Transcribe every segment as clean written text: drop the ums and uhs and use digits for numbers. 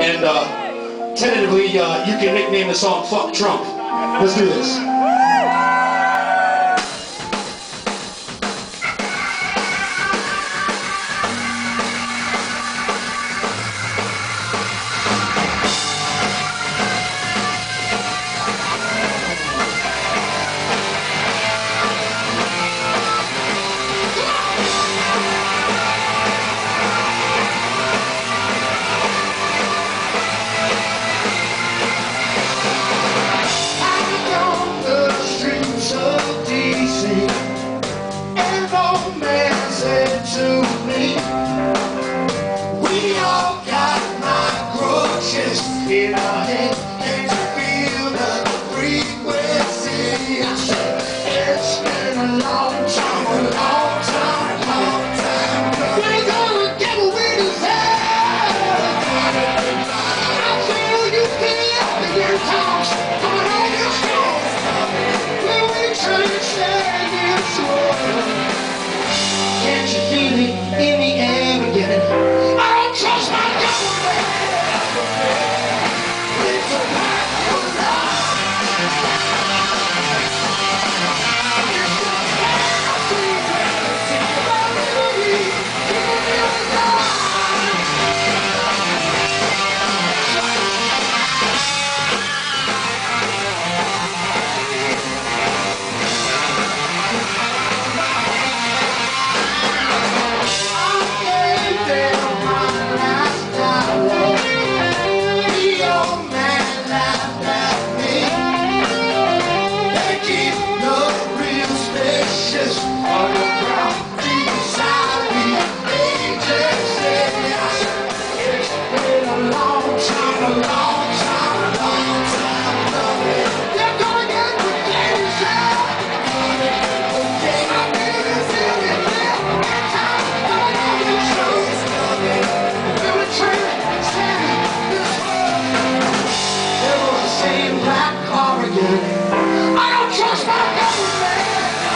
And tentatively, you can nickname the song Fuck Trump. Let's do this. And old man said to me, we all got microchips in our head, and to feel the frequency. I said, it's been a long time, a long time, long time. We're gonna get with his head. I feel you feel the good talks coming on your strong. When we transcend this world, can't you feel it in the air again? I don't trust my government. It's a powerful lie. It's a fantasy. I don't trust my government.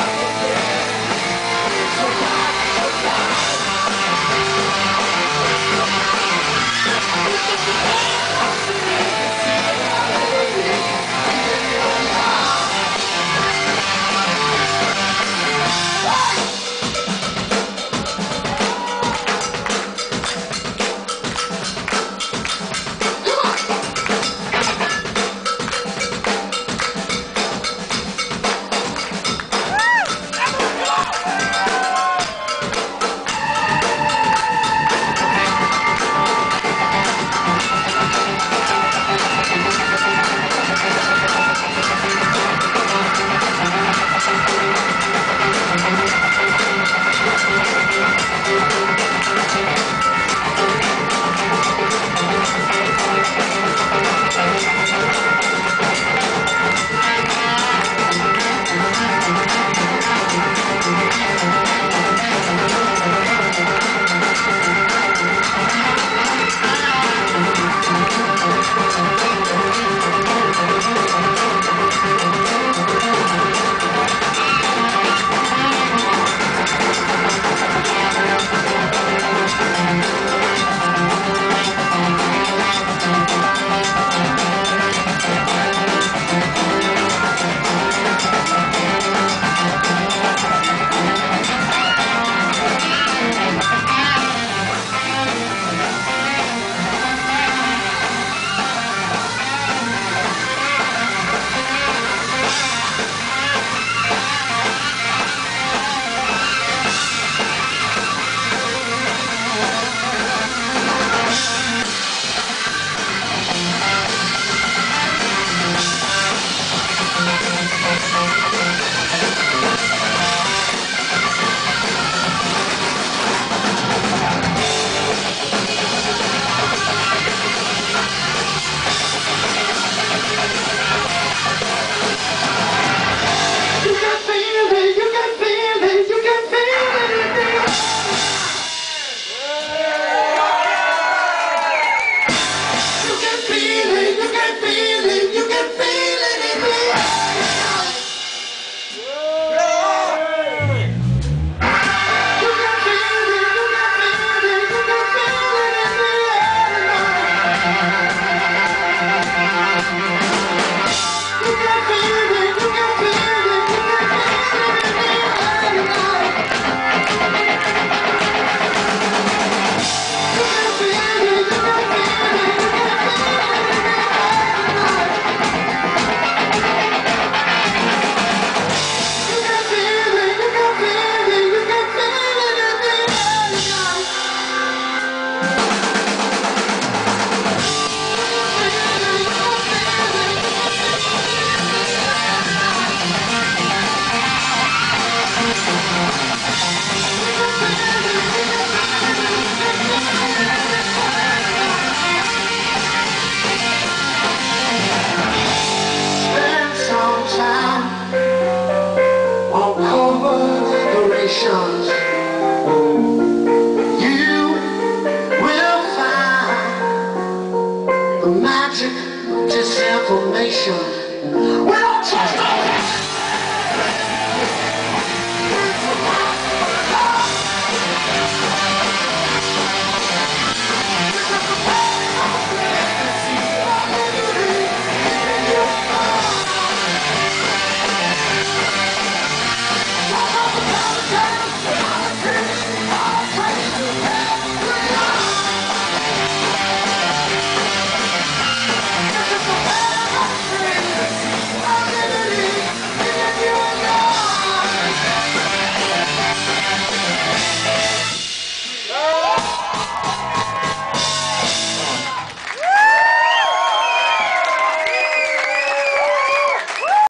It's a lie. It's a lie. You will find the magic of disinformation. We don't talk